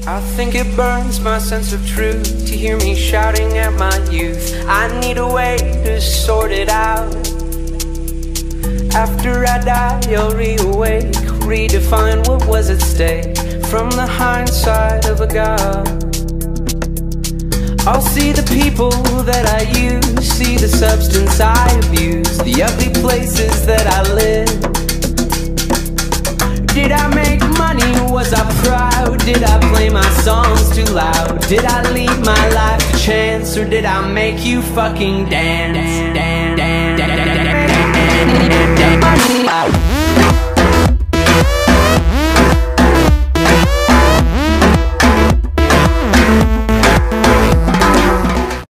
I think it burns my sense of truth to hear me shouting at my youth. I need a way to sort it out. After I die, I'll reawake, redefine what was at stake from the hindsight of a god. I'll see the people that I use, see the substance I abuse, the ugly places that I live. Did I make money? Was I proud? Did I play my songs too loud? Did I leave my life to chance, or did I make you fucking dance?